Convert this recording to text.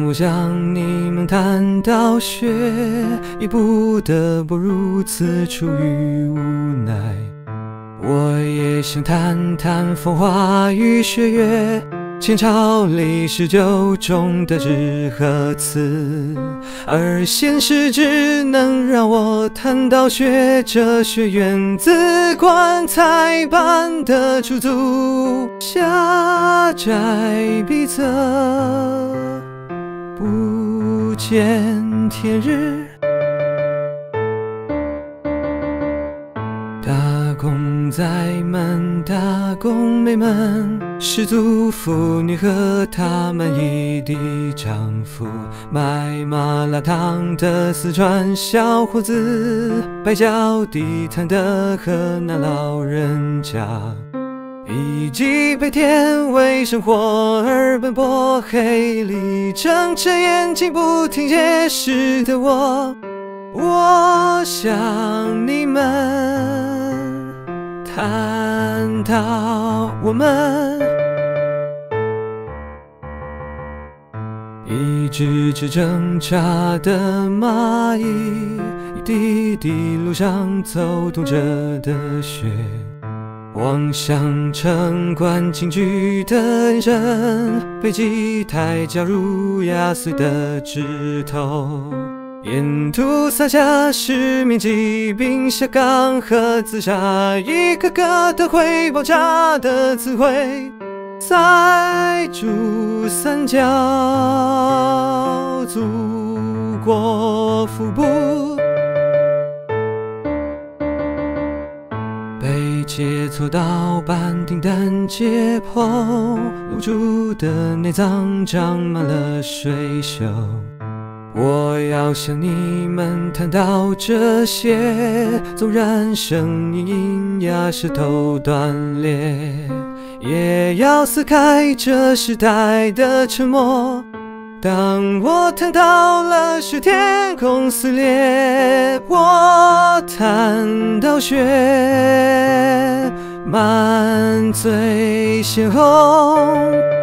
我向你们谈到雪，也不得不如此，出于无奈。我也想谈谈风花与雪月，前朝历史旧中的知和词，而现实只能让我谈到雪。这雪源自棺材般的出租，狭窄逼仄，不见天日。打工仔们，打工妹们，失足妇女和她们一地丈夫，卖麻辣烫的四川小伙子，摆脚地摊的河南老人家，以及被天为生活而奔波，黑里睁着眼睛不停解释的我。我想你们谈到我们，一只只挣扎的蚂蚁，一滴滴路上走动着的雪，望向城关京剧的眼神，被几台加入压碎的指头。沿途撒下使命疾病下岗和自杀，一个个的会爆炸的词汇，塞住三角祖国腹部。被切磋到板钉单解剖，露出的内脏长满了水锈。我要向你们谈到这些，纵然声音因哑舌头断裂，也要撕开这时代的沉默。当我谈到了雪，天空撕裂，我谈到雪，满嘴鲜红。